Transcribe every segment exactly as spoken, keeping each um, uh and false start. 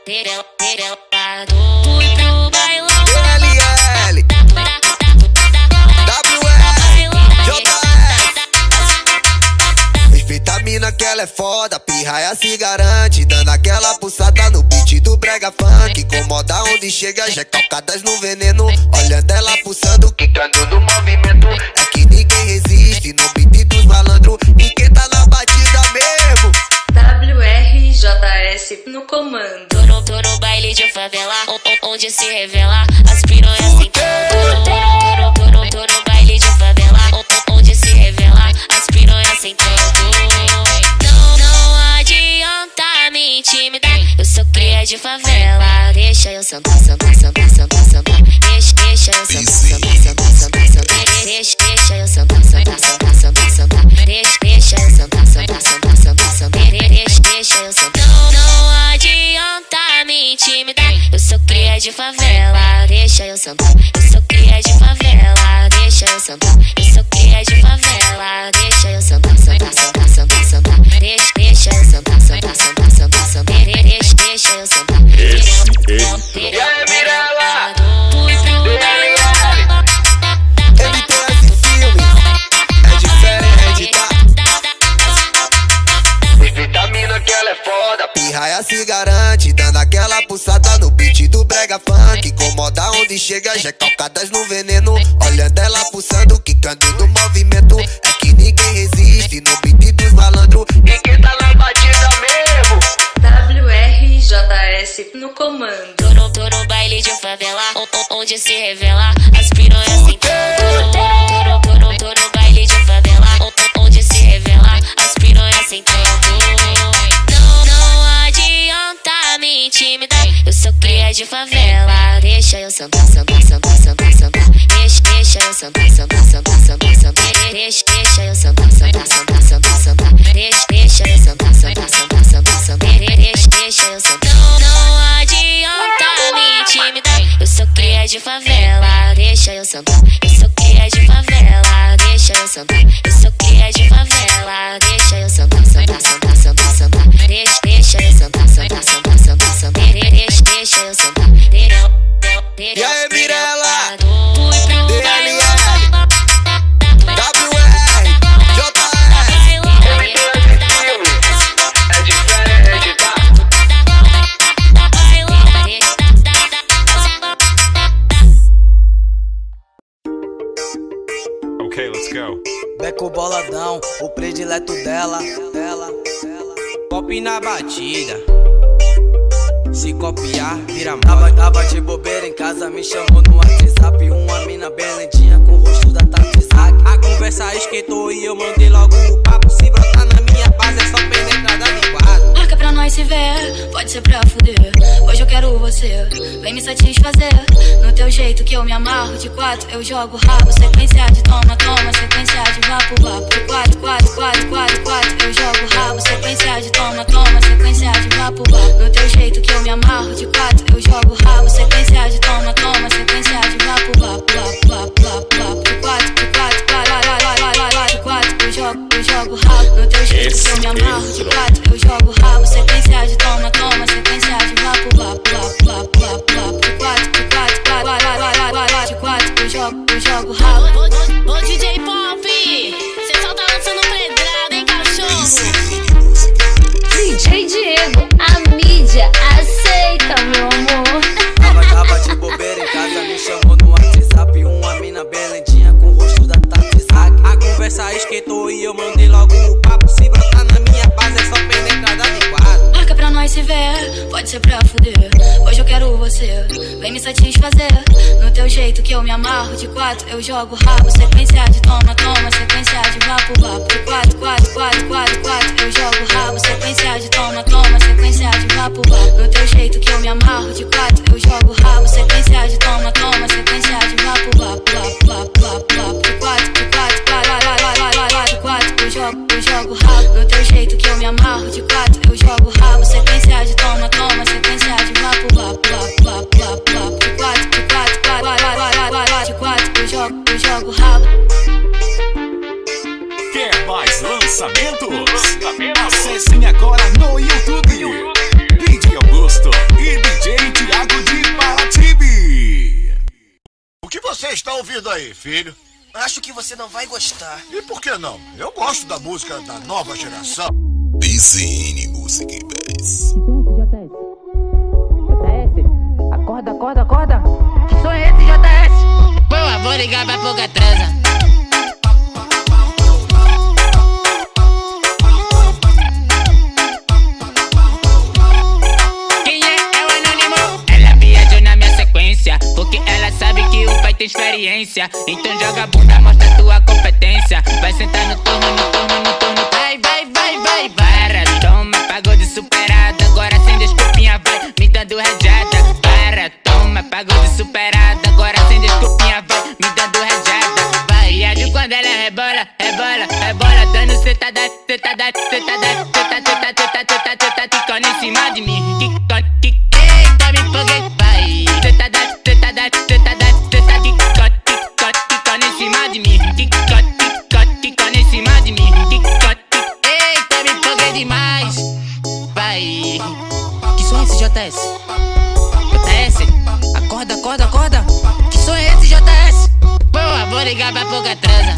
Fui pro bailão. L L W R J S. Respeita a mina que ela é foda, pirraia se garante, dando aquela pulsada no beat do brega funk. Incomoda onde chega, já calcadas no veneno, olhando ela pulsando, quicando no movimento. É que ninguém resiste no beat dos malandros, e quem tá na batida mesmo. W R J S no comando. Tô no, tô no baile de favela, onde se revela as piranhas sentando. Tô no, tô no, tô no baile de favela, onde se revela as piranhas sentando. Não, não adianta me intimidar, eu sou cria de favela. Deixa eu sentar, sentar, sentar, sentar, sentar. Deixa, deixa eu sentar, sentar, sentar, sentar, sentar. Deixa, deixa eu sentar, sentar, sentar, sentar, sentar. Deixa, deixa eu sentar, sentar, sentar, sentar, sentar. Deixa, deixa eu sentar. Não, não adianta me intimidar, eu sou cria de favela. Deixa eu sentar, eu sou cria de favela. Deixa eu sentar, eu sou cria de favela. Deixa eu sentar, sentar, sentar, sentar, sentar. Deixa, deixa eu sentar, sentar, sentar, sentar, sentar. Deixa, deixa eu sentar. E aí, Mirella? Fui pro bailão. M T S Filmes é diferente, tá? Respeita a mina que ela é foda, pirraia se garante, dando aquela pulsada no beat do brega funk. Incomoda onde chega, já calcadas no veneno, olhando ela pulsando, quicando no movimento. É que ninguém resiste no beat dos malandros, e quem tá na batida mesmo. W R J S no comando. Tô no, tô no baile de favela, onde se revela as piranhas sentando. Tô no, tô no, tô no baile de favela, onde se revela as piranhas sentando. Não, não adianta me intimidar, eu sou cria de favela. Deixa eu sentar, sentar, sentar, sentar, sentar. Deixa, deixa eu sentar, sentar, sentar, sentar, sentar. Deixa, deixa eu sentar, sentar, sentar, sentar, sentar. Deixa, deixa eu sentar, sentar, sentar, sentar, sentar. Deixa, deixa eu sentar. Não, não adianta me intimidar, eu sou cria de favela. Deixa eu sentar, eu sou cria de favela. Deixa eu sentar, eu sou cria de favela. Deixa eu sentar, sentar, sentar, sentar, sentar. Deixa, deixa eu sentar, sentar, sentar, sentar, sentar. Deixa, deixa eu sentar. E aí, Mirella? Fui pro D L bailão. W R J S. M T S Filmes é diferente, tá? Okay, let's go. Beco boladão, o predileto dela, dela, dela. Pop na batida. Se copiar, vira mal. Tava, tava de bobeira em casa, me chamou no WhatsApp. Uma mina bem lentinha com o rosto da Tatizak. A conversa esquentou e eu mandei logo o papo. Se brotar na minha base é só penetrada de quadro. Marca pra nós se ver, pode ser pra fuder. Hoje eu quero você, vem me satisfazer. No teu jeito que eu me amarro, de quatro eu jogo rabo. Sequência de toma, toma, sequência de vapo, vapo. De quatro, quatro, quatro, quatro, quatro eu jogo rabo. Sequência de toma, toma, sequência de vapo, vapo. No teu jeito que eu me amarro, de quatro eu jogo rabo. Sequência de toma, toma, sequência de vapo, vapo, vapo, vapo, vapo, vapo. De quatro, de quatro, quatro, de quatro eu jogo, eu jogo rabo. No teu jeito que eu me amarro, de quatro eu jogo rabo. Sequência de toma, toma, sequência de vapo, vapo, vapo, vapo, vapo, vapo. De quatro, de quatro, quatro, de quatro eu jogo, eu jogo rabo. Ô, ô, ô D J Pop, cê só tá lançando pedrada, hein, cachorro? D J Diego, a mídia aceita, meu amor. Tava, tava de bobeira em casa, me chamou no WhatsApp. Uma mina bem lentinha com o rosto da Tatizak. A conversa esquentou e eu mandei logo o papo. Se brotar na minha base é só penetrada de quadro. Marca pra nós se ver, pode ser pra fuder. Hoje eu quero você, vem me satisfazer. No teu jeito que eu me amarro, de quatro eu jogo rabo. Sequência de toma, toma, sequência de vapo, vapo. De quatro, quatro, quatro, quatro, quatro eu jogo rabo. Sequência de toma, toma, sequência de vapo, vapo. No teu jeito que eu me amarro, de quatro eu jogo rabo. Sequência de toma, toma, sequência de vapo, vapo, vapo, vapo, vapo, vapo. De quatro, de quatro, quatro, de quatro eu jogo, eu jogo rabo. No teu jeito que eu me amarro, de quatro eu jogo rabo. Sequência de toma, toma, sequência de vapo, vapo, vapo, vapo, vapo, vapo. De quatro, de quatro, quatro, de quatro eu jogo, eu jogo rabo. Quer mais lançamentos? Lançamentos? Acessem agora no YouTube. D J Augusto e ouvindo aí, filho? Acho que você não vai gostar. E por que não? Eu gosto da música da nova geração. B C N Music Bass. J S. J S. Acorda, acorda, acorda. Que som é esse, J S? Pô, vou ligar pra pouca transa. Quem é? É o anônimo. Ela viajou na minha sequência, porque ela sabe que o pai tem experiência. Então joga a bunda, mostra tua competência. Vai sentar no turno, no turno, no turno. Vai, vai, vai, vai, para. Toma, pagou de superada. Agora sem desculpinha, vai me dando rajada. Para, toma, pagou de superada. Agora sem desculpinha, vai me dando rajada. Vai, age quando ela rebola, rebola, rebola. Dando cetada, cetada, cetada, cetada, cetada, cetada, cetada. Ficando em cima de mim. Quica, quica, eita, me foguei. Vai, cetada, cetada, cetada, cetada. Quica, quica, quica em cima de mim. Quica, quica, quica em cima de mim. Quica, quica, eita, me foguei demais. Vai. Que som é esse, J S? J S? Acorda, acorda, acorda. Que som é esse, J S? Boa, vou ligar pra pouca transa.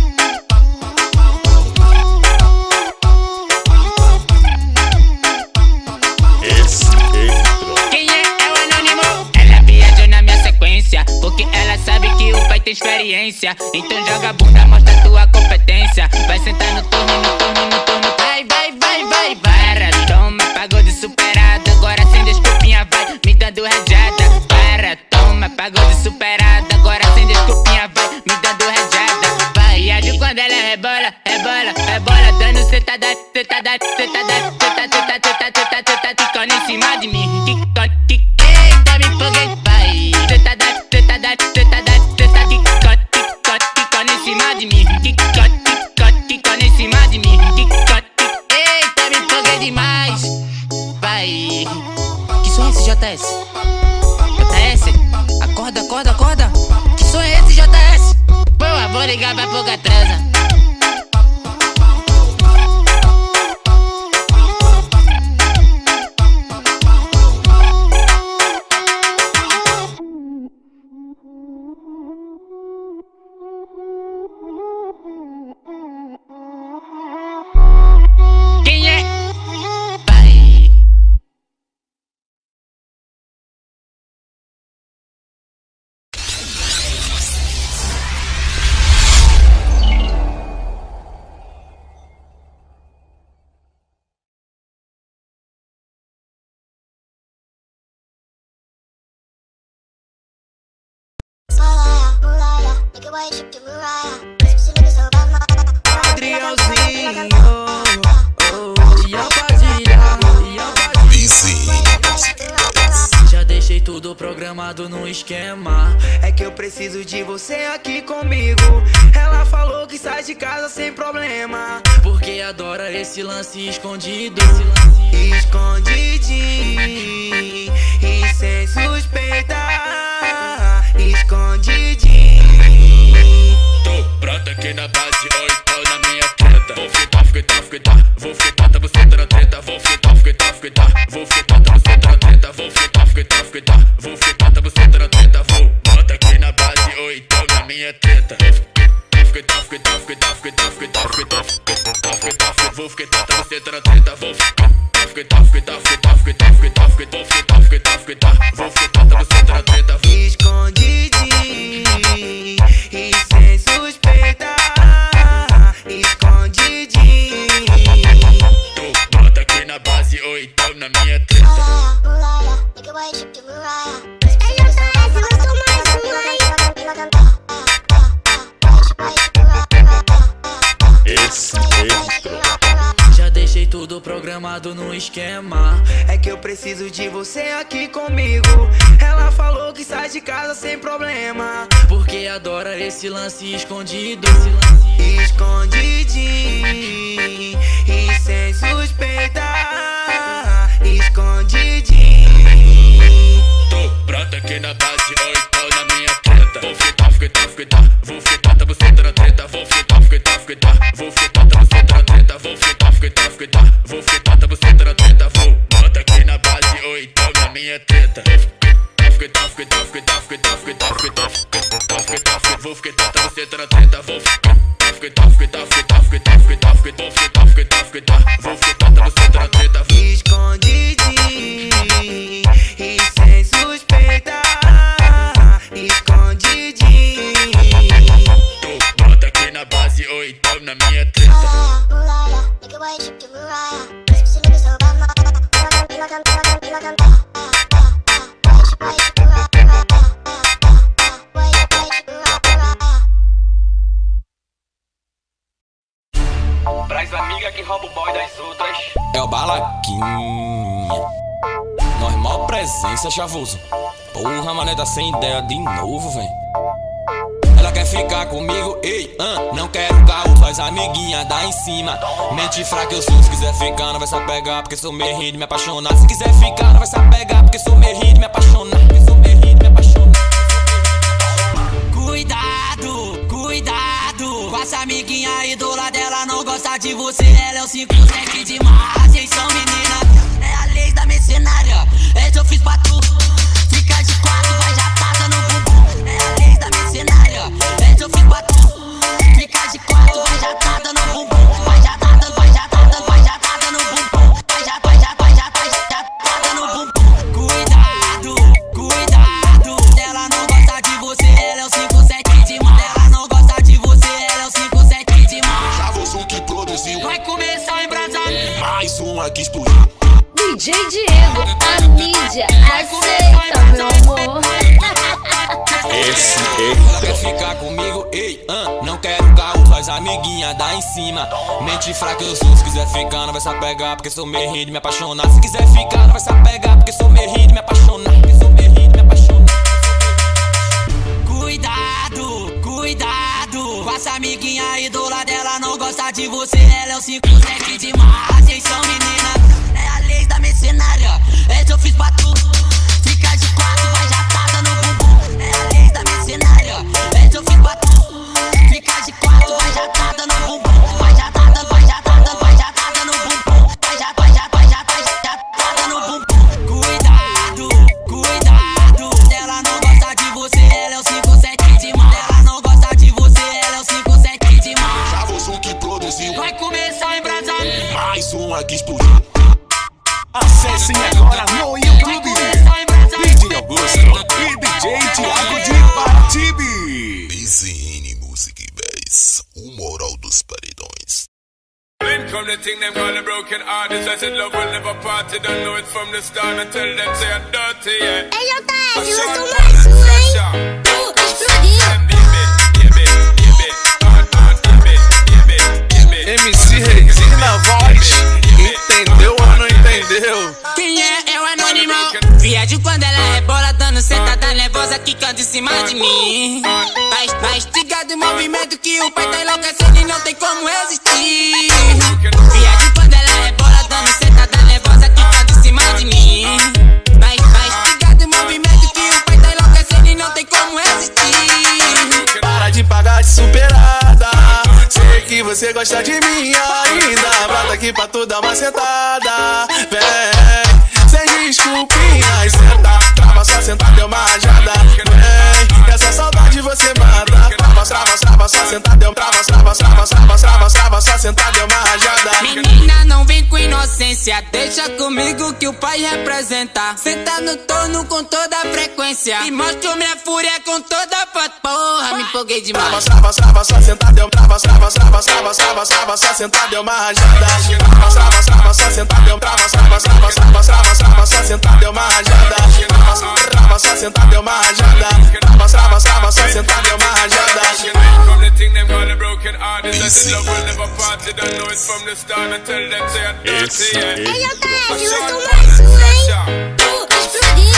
Esse entrou. Quem é? É o anônimo. Ela viajou na minha sequência, porque ela sabe que o pai tem experiência. Então joga a bunda, mostra tua competência. Vai sentar no turno, no turno, no turno. Vai, vai, vai, vai, para. Toma, pagou de superada. Agora sem desculpinha, vai me dando rajada. Para, toma, pagou de superada. Agora sem desculpinha, vai me dando rajada. Vai, age quando ela rebola, rebola, rebola. Dando cetada, cetada, cetada, cetada, cetada, cetada, cetada. Ficando em cima de mim. Quica, quica, eita, me foguei. Vai, cetada, cetada, cetada, cetada. Quica, quica, ficando em cima de mim. Quica, quica, ficando em cima de mim. Quica, quica, eita, me foguei demais. Vai. Que som é esse, J S? J S? Acorda, acorda, acorda. Que som é esse, J S? Boa, vou ligar pra pouca transa. Quem é? Vai. Adriãozinho, oh, oh, e a Padilha, e a Padilha. B C N Music Bass. Já deixei tudo programado no esquema. É que eu preciso de você aqui comigo. Ela falou que sai de casa sem problema, porque adora esse lance escondido. Escondidinho e sem suspeitar. Escondidinho. Tô pronto aqui na base, oi, tô na minha treta. Vou fritar, fritar, fritar. Vou fritar, tá você tá na treta. Vou fritar, fritar, fritar. Vou fritar, tá você tá na treta. Vou fritar, fritar, fritar. Vou fritar, tá você tá na treta. Vou pronto aqui na base, oi, tô na minha treta. Fritar, fritar, fritar, fritar, fritar, fritar, fritar, fritar. Vou fritar, tá você tá na treta. Vou fritar, fritar, fritar, fritar, fritar, fritar, fritar, fritar, fritar. Vou fritar, tá você tá na treta. Escondidinho e sem suspeitar. Escondidinho. Tô pronto aqui na base, oi, tô na minha treta. Esse entrou. Já deixei tudo programado no esquema. É que eu preciso de você aqui comigo. Ela falou que sai de casa sem problema, porque adora esse lance escondido. Escondidinho e sem suspeitar. Escondidinho. Tô pronto aqui na base, oi, tô na minha treta. Vou fritar, fritar, fritar. Vou fritar, tá você tá na treta. Vou fritar, fritar, fritar. Vou fritar, tá você tá na treta. Vou fritar, fritar, fritar. Vou fritar, tá você tá na treta. Vou pronto aqui na base, oi, tô na minha treta. Fritar, fritar, fritar, fritar, fritar, fritar, fritar, fritar, fritar. Normal presença, chavoso. Porra, mané, tá sem ideia de novo, véi. Ela quer ficar comigo, ei, uh, não quero carro, faz amiguinha, dá em cima. Mente fraca eu sou, se quiser ficar não vai se apegar, porque sou meio rindo, me apaixonar. Se quiser ficar não vai se apegar, porque sou meio rindo, me apaixonar. Sou meio rindo, me apaixonar. Cuidado, cuidado com essa amiguinha ídola dela, não gosta de você. Ela é o cinco sete de margem, são menina. É a lei da mercenária, esse eu fiz pra tu. Fica de quatro, vai jatada no bumbum. É a lei da mercenária, esse eu fiz pra tu. Fica de quatro, vai jatada no bumbum. Vai jatada, vai jatada, vai jatada no bumbum. Vai jatada, vai jatada, vai jatada no bumbum. Cuidado, cuidado, ela não gosta de você, ela é o cinco sete de mar. Ela não gosta de você, ela é o cinco sete de mar. Já vou som que produziu. Vai começar a embrasar. Mais um aqui explodiu. D J Diego, a mídia, aceita, meu amor. Esse Ela quer ficar comigo, ei, uh, não quero carro, faz amiguinha, dá em cima. Mente fraca eu sou, se quiser ficar não vai se apegar, porque sou meio rindo, me apaixonar. Se quiser ficar não vai se apegar, porque sou meio rindo, me apaixonar. Sou meio rindo, me apaixonar. Cuidado, cuidado com essa amiguinha ídola dela, não gosta de você. Ela é o cinco sete de margem, são menina. É a lei da mercenária, esse eu fiz pra tu. Fica de quatro, vai jatada no bumbum. É a lei da mercenária, esse eu fiz pra tu. Fica de quatro, vai jatada no bumbum. Vai jatada, vai jatada, vai jatada no bumbum. Vai jatada, vai jatada, vai jatada no bumbum. Cuidado, cuidado, ela não gosta de você, ela é o cinco sete de mar. Ela não gosta de você, ela é o cinco sete de mar. Já vou som que produziu. Vai começar a embrasar. Mais um aqui explodiu. Acessem agora no YouTube D J Augusto e D J Thiago de Paratibe. B Z N Music Bass, o moral dos paredões. Then come the thing them call a broken artist. I said love will never party. Don't know it from the start and tell them say I'm dirty, yeah. Ei, J S, lançou mais um, hein? Tu, explodir. M C Reizinho na voz. Entendeu ou não entendeu? Quem é? É o Anônimo. Viado quando ela rebola, dando sentada nervosa, quicando em cima de mim. Tá, tá instigado o movimento que o pai tá enlouquecendo e não tem como resistir. Viado quando ela rebola, dando sentada nervosa, quicando em cima de mim. Tá, tá instigado o movimento que o pai tá enlouquecendo e não tem como resistir. Para de pagar de superada. Sei que você gosta de mim ainda. Brota aqui pra tu dar uma sentada. Vem, sem desculpinhas. Senta, trava, só sentar, deu uma rajada. Vem, essa saudade você mata. Trava, trava, trava, só sentar, deu trava, trava, trava, trava, trava, trava, só sentar, deu uma rajada. Menina, não vem com inocência, deixa comigo que o pai representa. Senta no torno com toda a frequência e mostro minha fúria com toda a porra. Me empolguei demais. Trava, trava, só sentar, deu trava, trava, trava, trava, trava, trava, só sentar, deu uma rajada. Trava, trava, trava, só sentar, deu trava, trava, trava, trava, trava, trava, só sentar, deu uma rajada. Trava, trava, só sentar, deu uma rajada. Trava, trava, trava, só sentar, deu uma rajada. From the thing them call a broken artist. I said love will never party. Don't know it from the start and tell them say I'm dirty, yeah. Ei, J S, lançou mais um, hein? Tu, explodir.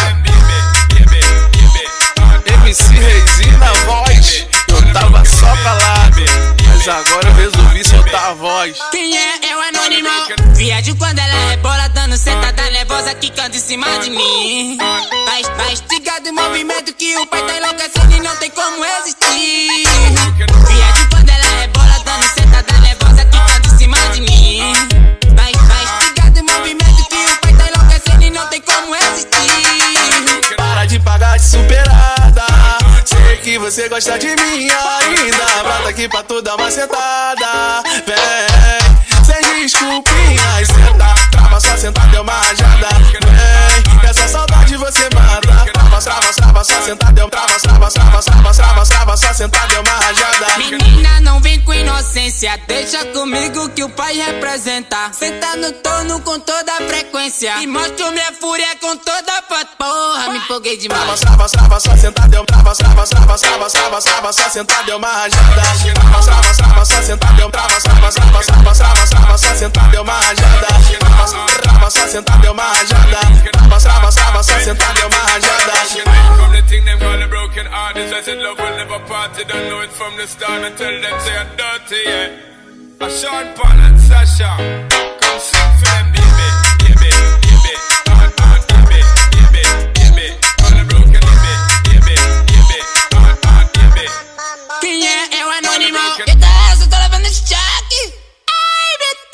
M C Reizinho na voz. Eu tava só calado, mas agora eu resolvi soltar a voz. Quem é? É o Anônimo. Viado quando ela rebola, dando sentada nervosa, quicando em cima de mim. Tá, tá instigado o movimento que o pai tá enlouquecendo e não tem como resistir. Viado quando ela rebola, dando sentada nervosa, quicando em cima de mim. Tá, tá instigado o movimento que o pai tá enlouquecendo e não tem como resistir. Para de pagar de superada. Sei que você gosta de mim ainda. Brota aqui pra tu dar uma sentada. Vem, sem desculpinhas. Senta, trava, só sentar, deu uma rajada. Vem, essa saudade você mata. Trava, trava, trava, só sentar, deu trava, trava, trava, trava, trava, trava, só sentar, deu uma rajada. Menina, não vem com inocência, deixa comigo que o o pai representa. Senta no torno com toda a frequência e mostro minha fúria com toda a pat... Porra, me empolguei demais. Trava, trava, só sentar, deu trava, trava, trava, trava, trava, trava, só sentar, deu uma rajada. Trava, trava, trava, só sentar, deu trava, trava, trava, trava, trava, trava, só sentar, deu uma rajada. Trava, só sentar, deu uma rajada. Trava, trava, trava, só sentar, deu uma rajada. From the thing them call a broken hearted, I said love will never party. Don't know it from the start and tell them say I'm dirty, yeah. A Sean Paul and Sasha, come sing for them, baby, baby, baby, on, on, baby, baby, baby, call a broken, baby, baby, baby, on, on, baby. Quem é? É o anônimo. Eita, essa tô levando esse choque. Ai,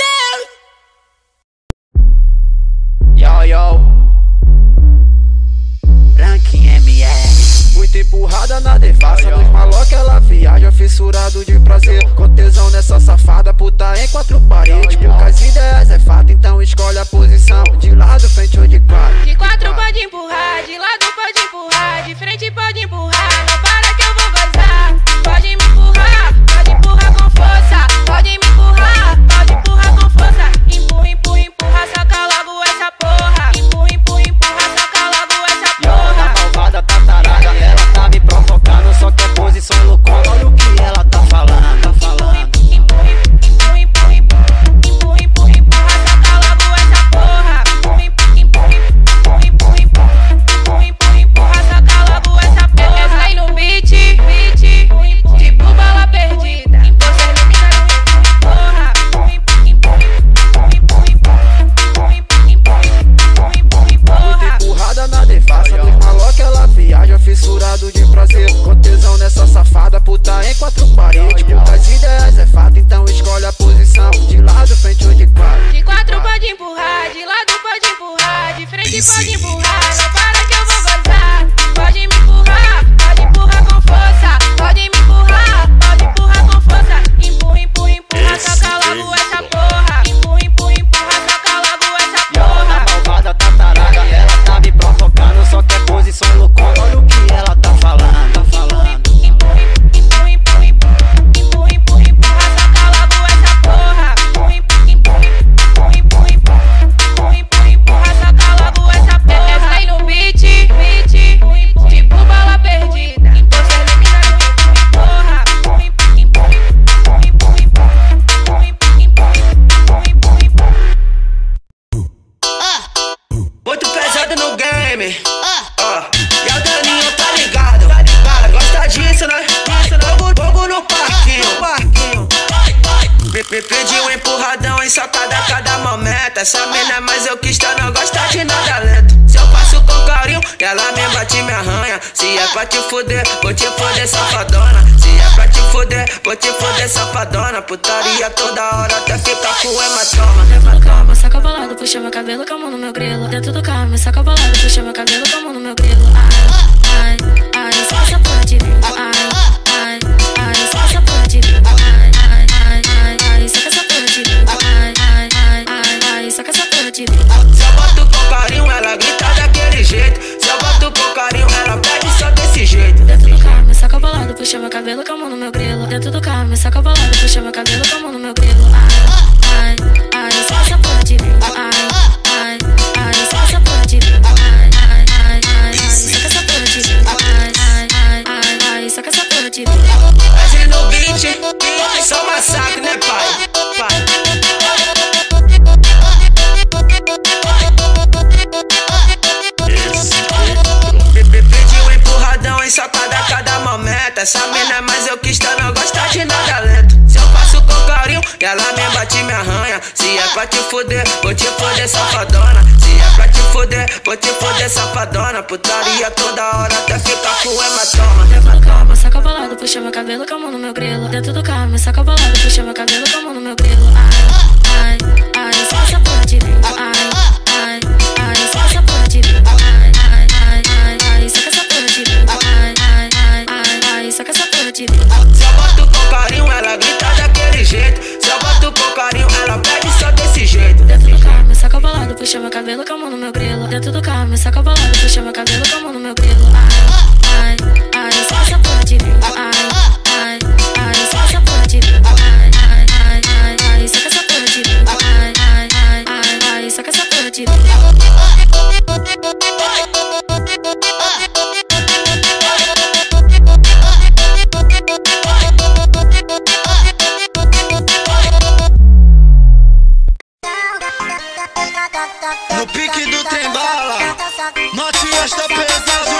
meu Deus. Yo, yo. Branquinho M R. Muita empurrada na devassa, nos maloca ela viaja, fissurado de prazer. Com tesão nessa safada, puta em quatro paredes. Poucas ideias é fato, então escolhe a posição. De lado, frente ou de quatro. De quatro pode empurrar, de lado pode empurrar, de frente pode empurrar. Não para que eu vou gozar. Pode me empurrar, pode empurrar com força. Pode me empurrar, pode empurrar com força. Empurra, empurra, empurra, saca logo essa porra. Empurra, empurra, empurra, saca logo essa porra. A malvada tá tarada, ela tá me provocando, só que é posição loucona. Olha o que ela tá falando, tá falando. Empurra, empurra, empurra, empurra, empurra, empurra, saca logo essa porra. Empurra, empurra, empurra, empurra, empurra, empurra, empurra, saca logo essa porra. Eu saí no beat, beat, tipo bala perdida. Você elimina no empurra, empurra, empurra, empurra, empurra, empurra, empurra, empurra, empurra. Muita empurrada na devassa, nos maloca ela viaja, fissurado de prazer. Com tesão nessa safada, puta em quatro paredes. Poucas ideias é fato, então escolhe a posição. De lado, frente ou de quatro. De quatro pode empurrar, de lado pode empurrar, de frente pode empurrar. Não para que eu vou gozar. Pode me empurrar, pode empurrar com força. Pode me empurrar, pode empurrar com força. Empurra, empurra, empurra, saca logo essa porra. Empurra, empurra, empurra, saca logo essa porra. A malvada tá tarada, ela tá me provocando, só que é posição loucona. Olha o que ela tá falando, tá falando. Empurra, empurra, empurra, empurra, empurra, empurra, saca logo essa porra. Empurra, empurra, empurra, empurra, empurra, empurra, empurra, saca logo essa porra. Eu saí no beat, beat, tipo bala perdida. Você elimina no empurra, empurra, empurra, empurra, empurra, empurra, empurra, empurra, empurra. Muito pesado no game. Ó, e o Daninho tá ligado. Cara, gosta disso, né? Fogo, fogo no parquinho. Me, me pediu um empurradão em socada a cada momento. Essa mina é mais eu quis, tá, não gosta de nada lento. Se eu passo com carinho, ela me bate e me arranha. Se é pra te fuder, vou te fuder, safadona. Se é pra te fuder, vou te fuder, safadona. Putaria toda hora até ficar com hematoma. Dentro do carro, saca bolado, puxa meu cabelo com a mão no meu grelo. Dentro do carro, saca bolado, puxa meu cabelo com a mão no meu grelo. Ai, ai, ai, saca essa porra de mim. Ai, ai, ai, saca essa porra de mim. Ai, ai, ai, ai, ai, saca essa porra de mim. Ai, ai, ai, ai, ai, saca essa porra de mim. Se eu boto com carinho, ela grita daquele jeito. Se eu boto com carinho, ela pede só desse jeito. Dentro do carro, me saca bolado, puxa meu cabelo com a mão no meu grelo. Dentro do carro, me saca bolado, puxa meu cabelo com a mão no meu grelo. Ai, ai, ai, saca essa porra de mim. Ai, ai, ai, saca essa porra de mim. Ai, ai, ai, ai, saca essa porra de mim. Ai, ai, ai, ai, ai, saca essa porra de mim. Hoje no beat, só massacre, né, pai? Pai. Pediu um empurradão em socada a cada momento. Essa mina é mais eu quis, tá, não gosta de nada lento. Se eu passo com carinho, ela me bate e me arranha. Se é pra te fuder, vou te fuder, safadona. Se é pra te fuder, vou te fuder, safadona. Putaria toda hora até ficar com hematoma. Dentro do carro, saca bolado, puxa meu cabelo com a mão no meu grelo. Dentro do carro, saca bolado, puxa meu cabelo com a mão no meu grelo. Ai, ai, ai, saca essa porra de mim. Ai, ai, ai, saca essa porra de mim. Ai, ai, ai, ai, ai, saca essa porra de mim. Ai, ai, ai, ai, ai, saca essa porra de mim. Se eu boto com carinho, ela grita daquele jeito. Se eu boto com carinho, ela pede só desse jeito. Dentro do carro, me saca bolado, puxa meu cabelo com a mão no meu grelo. Dentro do carro, me saca bolado, puxa meu cabelo com a mão no meu grelo. Ai, ai, ai, saca essa porra de mim. Ai, ai, ai, saca essa porra de mim. Ai, ai, ai, ai, saca essa porra de mim. batida. No pique do trem bala, Matias tá pesado.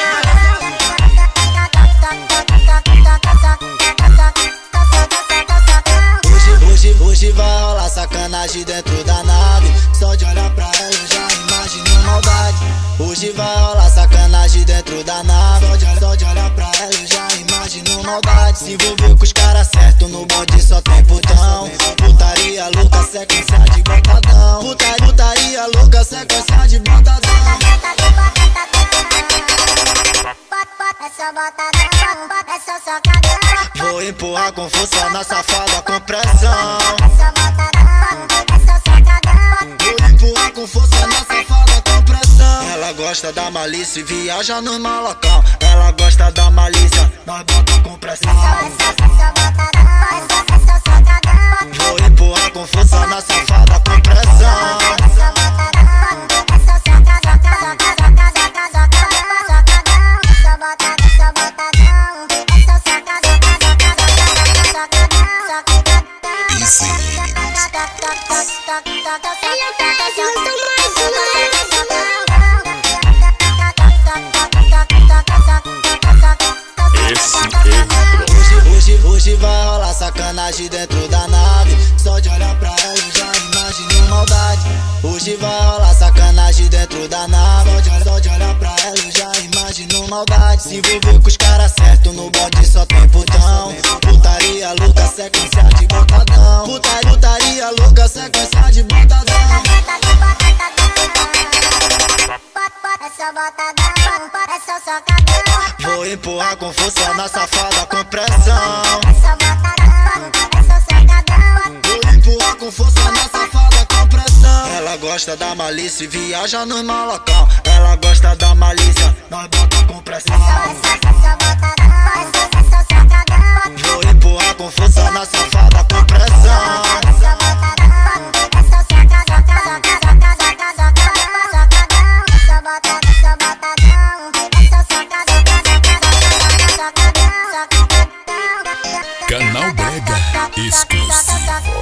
Hoje, hoje, hoje vai rolar sacanagem dentro da nave. Só de olhar pra ela eu já imagino maldade. Hoje vai rolar sacanagem dentro da nave. Só de, só de olhar pra ela eu já imagino maldade. Se envolveu com os caras certos no bonde só tem putão. Putaria louca, sequência de botadão. Puta, putaria louca, sequência de botadão. Vou empurrar com força na safada com pressão. Vou empurrar com força na safada com pressão. Ela gosta da malícia e viaja no malocão. Ela gosta da malícia, nós bota com pressão. Vou empurrar com força na safada com pressão. Hoje, hoje vai rolar sacanagem dentro da nave. Só de olhar pra ela eu já imagino maldade. Hoje vai rolar sacanagem dentro da nave. Só de, só de olhar pra ela eu já imagino maldade. Se envolveu com os caras certos no bode só tem putão. Putaria louca, sequência de botadão. Puta, putaria louca, sequência de botadão. Vou empurrar com força na safada com pressão. Vou empurrar com força na safada com pressão. Ela gosta da malícia e viaja no malocão. Ela gosta da malícia, nós bota com pressão. Vou empurrar com força na safada com pressão. Canal Brega exclusivo.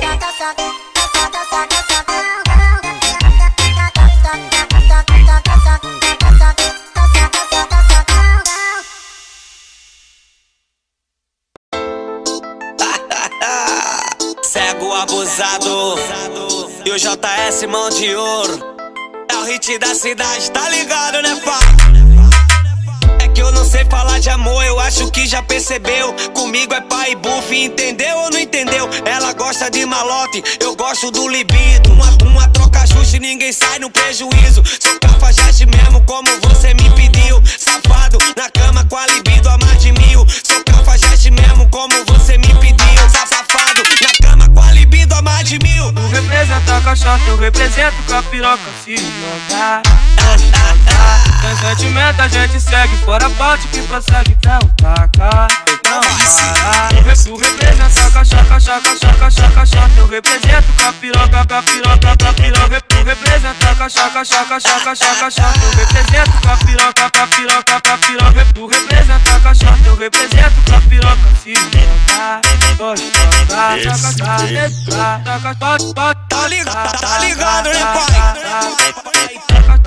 Cego abusado e o J S mão de ouro. É o hit da cidade, tá ligado, né, pai? É que eu não sei falar de amor, eu acho que já percebeu. Comigo é pai e buff, entendeu ou não entendeu? Ela gosta de malote, eu gosto do libido. Uma, uma troca justa e ninguém sai no prejuízo. Sou cafajeste mesmo como você me pediu. Safado, na cama com a libido a mais de mil. Sou cafajeste mesmo como você me pediu. Safado, na cama com a libido a mais de mil. Tu representa a caixota, eu represento com a piroca. Se jogar, tem sentimento, a gente segue. Fora a parte que prossegue, então taca, não para. Tu representa a caixota, caixota, caixota, caixota, caixota. Eu represento com a piroca, com a piroca, com a piroca. Tu representa a caixota, caixota, caixota, caixota, caixota. Eu represento com a piroca, com a piroca, com a piroca. Tu representa a caixota, eu represento com a piroca. Se jogar, pode tocar, taca, taca, taca, tá ligado, tá ligado, né, pai?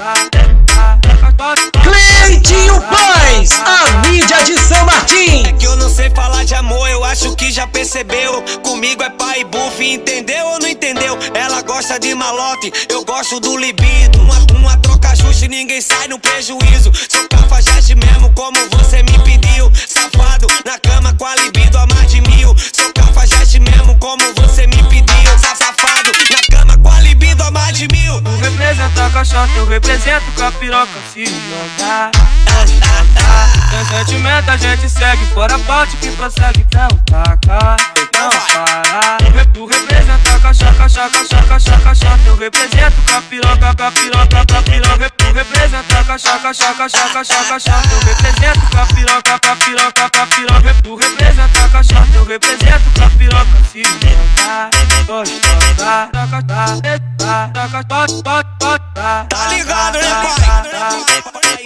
Cleitinho Paz, a mídia de São Martim. É que eu não sei falar de amor, eu acho que já percebeu. Comigo é pai e buff, entendeu ou não entendeu? Ela gosta de malote, eu gosto do libido. Uma, uma troca justa e ninguém sai no prejuízo. Sou cafajeste mesmo como você me pediu. Safado, na cama com a libido a mais de mil. Sou cafajeste mesmo como você me pediu. Safado, na cama com a libido a mais de mil. Tu representa a caixota, eu represento com a piroca. Se jogar, tem sentimento, a gente segue. Fora a parte que prossegue, então taca, não para. Tu representa a caixota, caixota, caixota, caixota, caixota. Eu represento com a piroca, com a piroca, com a piroca. Tu representa a caixota, caixota, caixota, caixota, caixota. Eu represento com a piroca, com a piroca, com a piroca. Tu representa a caixota, eu represento com a piroca. piroca se jogar. Gostosa, taca, taca, taca, taca, taca, taca. Tá ligado, né, pai?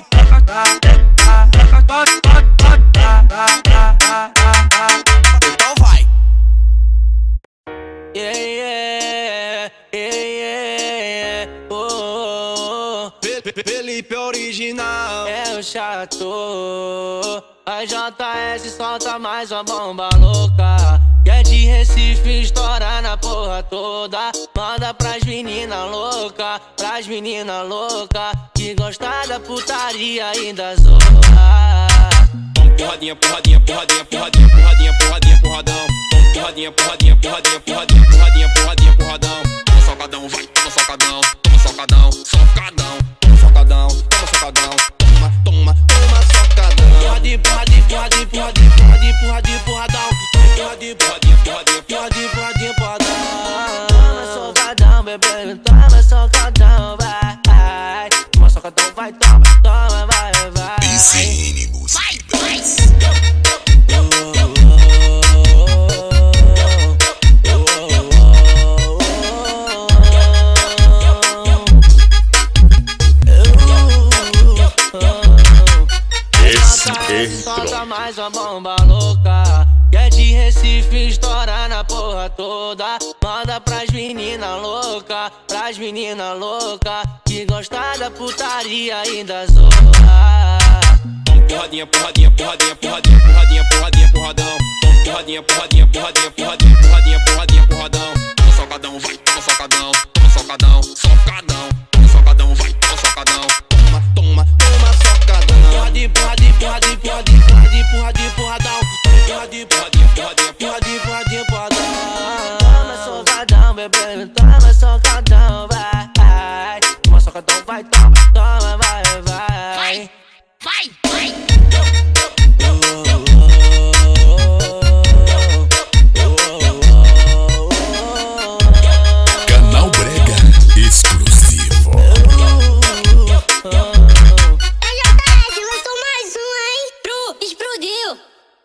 Então vai. Yeah, yeah, yeah, yeah, oh, oh, oh. Felipe original é o chato. A J S solta mais uma bomba louca. Que é de Recife, estoura na porra toda. Manda pras menina louca, pras menina louca que gosta da putaria e da zorra. Porradinha, porradinha, porradinha, porradinha, porradinha, porradinha, porradão. Porradinha, porradinha, porradinha, porradinha, porradinha, porradinha, porradão. Toma socadão, vai, toma socadão, toma socadão, socadão, toma socadão, toma socadão, toma, toma, toma socadão. Porradinha, porradinha, porradinha, porradinha, porradinha, porradinha, porradão. Porradinha, porradinha, porradinha, porradinha, porradinha, porradão. Toma socadão, bebê, toma socadão, vai. Toma socadão, vai, toma, toma, vai, vai. P C N Music Bass. Solta mais uma bomba louca. Que é de Recife, estoura na porra toda. Manda pras menina louca, pras menina louca que gosta da putaria e da zorra. Porradinha, porradinha, porradinha, porradinha, porradinha, porradinha, porradão. Porradinha, porradinha, porradinha, porradinha, porradinha, porradinha, porradão. Toma socadão, vai, toma socadão, toma socadão, socadão, toma socadão, vai, toma socadão, toma, toma, toma socadão. Porradinha, porradinha, porradinha, porradinha, porradinha, porradinha, porradão. Porradinha, porradinha, porradinha, porradinha, porradinha, porradão. Toma socadão, bebê, toma socadão, vai. Toma socadão, vai, toma, toma, vai, vai. Vai, vai. Canal Brega exclusivo. A J S lançou mais um, hein? Pro, explodiu.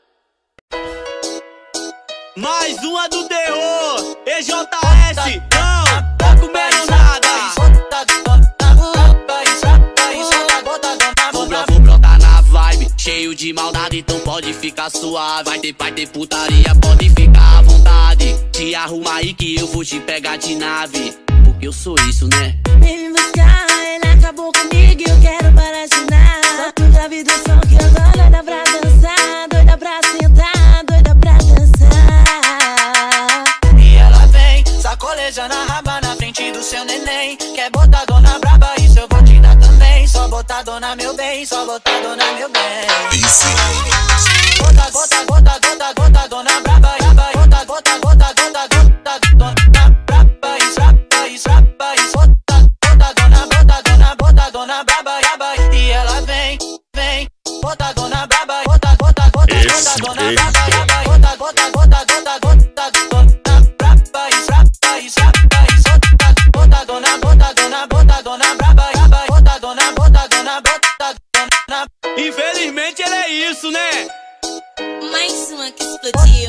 Mais uma do terror, E J S, não, tá comendo nada. Vou brotar na vibe, cheio de maldade, então pode ficar suave. Vai ter, vai ter putaria, pode ficar à vontade. Te arruma aí que eu vou te pegar de nave, porque eu sou isso, né? Vem me buscar, ele acabou comigo e eu quero paraginar. Só tu já vi do som que eu tô doida pra dançar, doida pra sentar, doida pra dançar. E ela vem, sacolejando a raba na frente do seu neném. Quer botar dona braba, isso eu vou te dar também. Só botar dona meu bem, só botar dona meu bem. Bota, bota, bota, bota, bota, dona braba, bota, bota, bota, bota, bota, dona braba, esrapa, esrapa, bota, bota, dona, bota, dona, bota, dona braba, e ela vem, vem, bota, dona braba, bota, bota, bota, bota, dona braba, bota, bota, bota, bota, bota, dona braba, esrapa, esrapa, bota, dona, bota, dona, bota, dona braba, bota, dona, bota, dona, bota, dona. Infelizmente ele é isso, né? Mais uma que explodiu.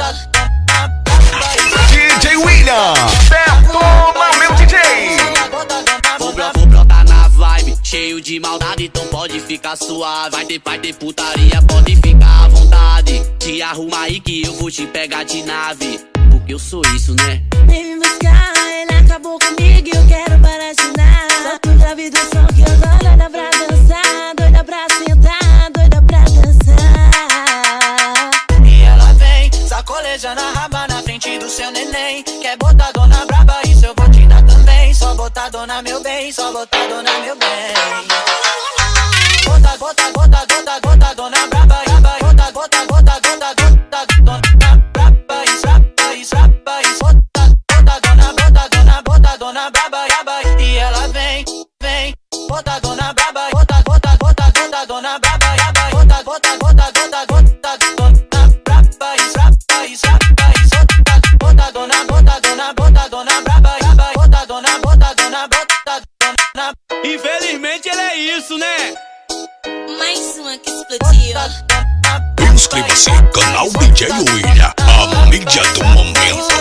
D J William, detona meu D J. Vou, vou brotar na vibe, cheio de maldade, então pode ficar suave. Vai ter, vai ter putaria, pode ficar à vontade. Te arruma aí que eu vou te pegar de nave, porque eu sou isso, né? Vem me buscar, ele acabou comigo e eu quero paraginar. Só tu já vi do som que eu tô doida pra dançar, doida pra sentar, doida pra dançar. E ela vem, sacolejando a raba na frente do seu neném. Quer botar dona braba, isso eu vou te dar também. Só botar dona meu bem, só botar dona meu bem. Bota, bota, bota, bota, bota, dona braba, bota, bota, bota, bota, bota, dona braba, esrapa, esrapa, bota, bota, dona, bota, dona, bota, dona braba, e ela vem, vem, bota, dona braba, bota, bota, bota, bota, dona braba, bota, bota, bota, bota, bota, dona braba, esrapa, esrapa, bota, dona, bota, dona, bota, dona braba, bota, dona, bota, dona, bota, dona. Infelizmente ele é isso, né? Mais uma que explodiu. Inscreva-se, canal D J William, a mídia do momento.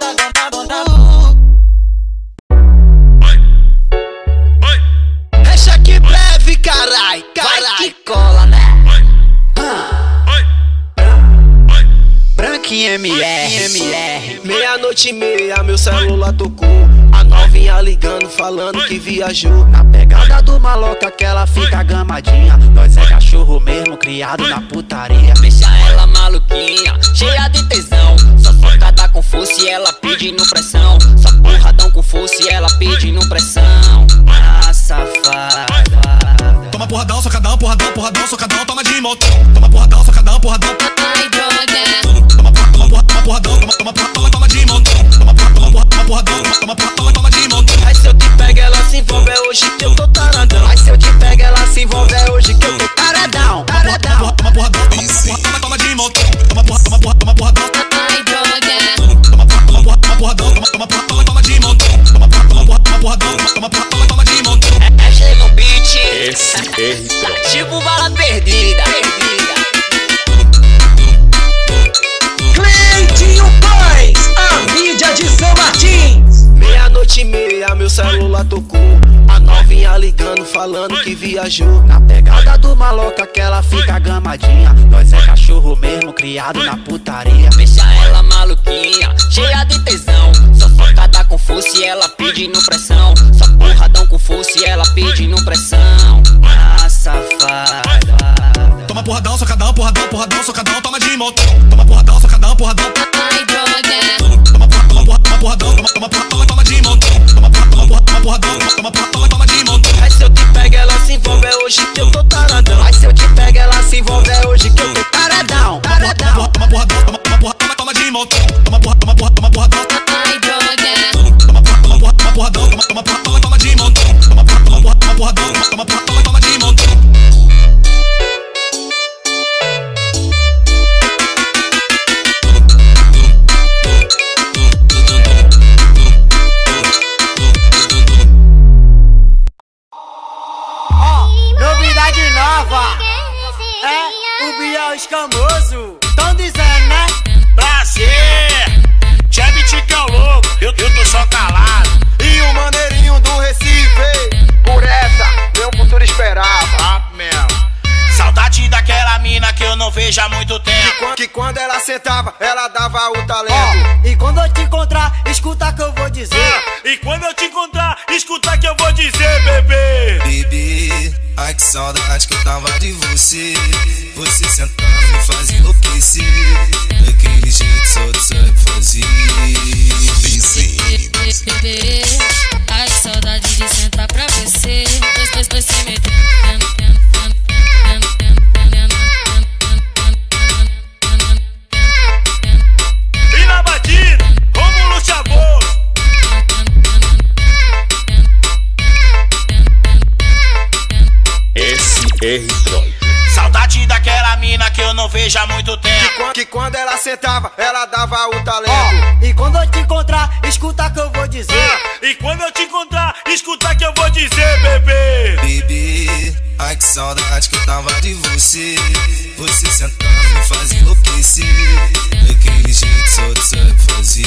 Deixa que breve, carai, carai. Que cola, né? Branquinho M R, M R. Meia-noite e meia, meu celular tocou. A novinha ligando, falando que viajou. Na pegada do maloca que ela fica gamadinha. Nós é cachorro mesmo, criado na putaria. Deixa ela maluquinha, cheia de tesão. Só focada com força e ela pedindo pressão. Só porradão com força e ela pedindo pressão. Ah, safada. Toma porradão, socadão, porradão, porradão, socadão, toma de montão. Toma porradão, socadão, porradão. Ai, droga. Toma porradão, toma porradão, toma, toma, toma, toma de montão. Toma porradão, toma porradão, toma, toma, toma de montão. Mas se eu te pego, ela se envolve, é hoje que eu tô taradão. Mas se eu te pego, ela se envolve, é hoje que eu tô taradão. Taradão. Toma porradão, toma, toma de montão. Toma porradão, toma porradão, toma porradão. Ai, droga. Toma porradão, toma porradão, toma, toma, toma de montão. Toma porradão, toma porradão, toma, toma, toma de montão. É, chega o beat. Esse é Tipo bala perdida. Perdida. Cleitinho Paz, a mídia de São Martins. Meia-noite e meia, meu celular tocou. A novinha ligando, falando que viajou. Na pegada do maloca que ela fica gamadinha. Nós é cachorro mesmo, criado na putaria. Deixa ela maluquinha, cheia de tesão. Só focada com força e ela pedindo pressão. Só porradão com força e ela pedindo pressão. Ah, safada. Toma porradão, socadão, porradão, porradão, socadão, toma de montão. Toma porradão, socadão, porradão. Ai, droga. Toma porradão, toma porradão, toma, toma, toma, toma de montão. Toma porradão, toma porradão, toma, toma, toma de montão. Mas se eu te pego, ela se envolve, é hoje que eu tô taradão. Mas se eu te pego, ela se envolve, é hoje que eu tô taradão. Taradão. Toma porradão, toma, toma porradão, toma de montão. Toma porradão, toma, toma porradão. Ai, droga. Toma porradão, toma porradão, toma, toma, toma, toma de montão. Toma porradão, toma porradão, toma, toma, toma, toma de montão. Novidade nova, é o Biel Escamoso. Tão dizendo, né? Prazer, Tchebiticão louco, eu, eu tô só calado. E o maneirinho do Recife. Por essa, meu futuro esperava. Ah, mesmo. Saudade daquela mina que eu não vejo há muito tempo. Que quando ela sentava, ela dava o talento. Oh, e quando eu te encontrar, escuta que eu vou dizer. Ah, e quando eu te encontrar, escuta que eu vou dizer, bebê. Bebê, ai que saudade que eu tava de você. Você sentando me fazia enlouquecer. Daquele jeito só tu sabe fazer. Bebê, ai que saudade de sentar pra você. Dois, dois, dois, sem medo. E na batida, como um luxavoso. S R Droid. Saudade daquela mina que eu não vejo há muito tempo. Que, que quando ela sentava, ela dava o talento. Oh, e quando eu te encontrar, escuta que eu vou dizer. Ah, e quando eu te encontrar, escuta que eu vou dizer, bebê. Bebê, ai que saudade que eu tava de você. Você sentando me fazia enlouquecer. Daquele jeito só tu sabe fazer.